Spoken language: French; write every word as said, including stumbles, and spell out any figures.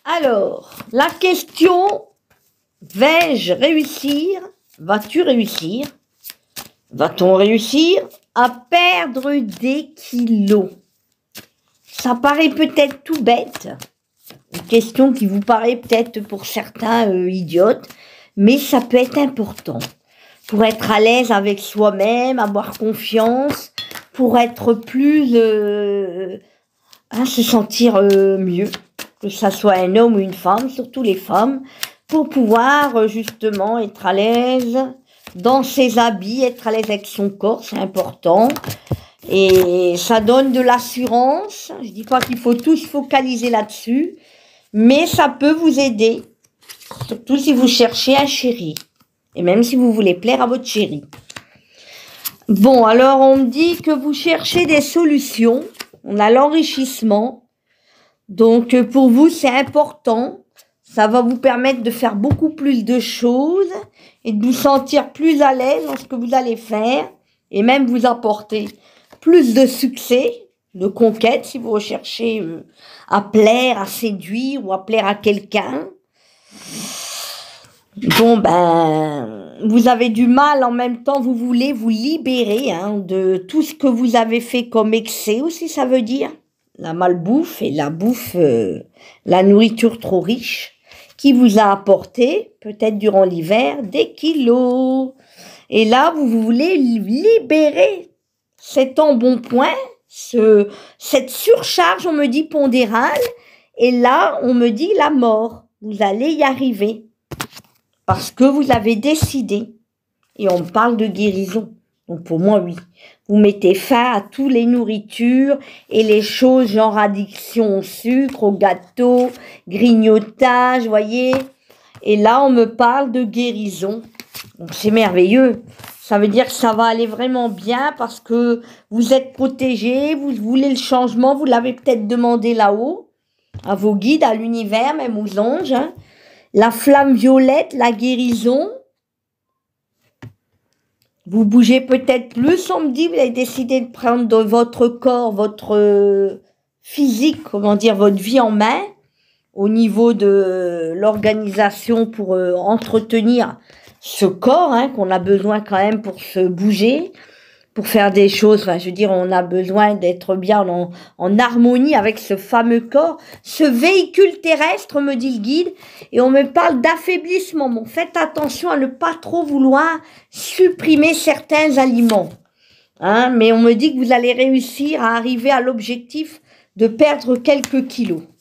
Alors, la question, vais-je réussir? Vas-tu réussir? Va-t-on réussir à perdre des kilos? Ça paraît peut-être tout bête, une question qui vous paraît peut-être pour certains euh, idiote, mais ça peut être important pour être à l'aise avec soi-même, avoir confiance, pour être plus, euh, hein, se sentir euh, mieux, que ça soit un homme ou une femme, surtout les femmes, pour pouvoir euh, justement être à l'aise dans ses habits, être à l'aise avec son corps, c'est important. Et ça donne de l'assurance. Je dis pas qu'il faut tous se focaliser là-dessus, mais ça peut vous aider, surtout si vous cherchez un chéri, et même si vous voulez plaire à votre chéri. Bon, alors on me dit que vous cherchez des solutions, on a l'enrichissement, donc pour vous c'est important, ça va vous permettre de faire beaucoup plus de choses, et de vous sentir plus à l'aise dans ce que vous allez faire, et même vous apporter plus de succès, de conquête, si vous recherchez euh, à plaire, à séduire ou à plaire à quelqu'un. Bon, ben, vous avez du mal en même temps, vous voulez vous libérer hein, de tout ce que vous avez fait comme excès aussi, ça veut dire. La malbouffe et la bouffe, euh, la nourriture trop riche, qui vous a apporté, peut-être durant l'hiver, des kilos. Et là, vous voulez libérer cet embonpoint, ce, cette surcharge, on me dit pondérale, et là, on me dit la mort. Vous allez y arriver, parce que vous avez décidé, et on me parle de guérison. Donc pour moi, oui, vous mettez fin à toutes les nourritures et les choses genre addiction au sucre, au gâteau, grignotage, voyez. Et là, on me parle de guérison. Donc c'est merveilleux. Ça veut dire que ça va aller vraiment bien parce que vous êtes protégé, vous voulez le changement, vous l'avez peut-être demandé là-haut, à vos guides, à l'univers, même aux anges. Hein. La flamme violette, la guérison. Vous bougez peut-être plus, on me dit, vous avez décidé de prendre de votre corps, votre physique, comment dire, votre vie en main, au niveau de l'organisation pour euh, entretenir ce corps hein, qu'on a besoin quand même pour se bouger, pour faire des choses. Enfin, je veux dire, on a besoin d'être bien en, en harmonie avec ce fameux corps, ce véhicule terrestre, me dit le guide. Et on me parle d'affaiblissement. Bon, faites attention à ne pas trop vouloir supprimer certains aliments. Hein, mais on me dit que vous allez réussir à arriver à l'objectif de perdre quelques kilos.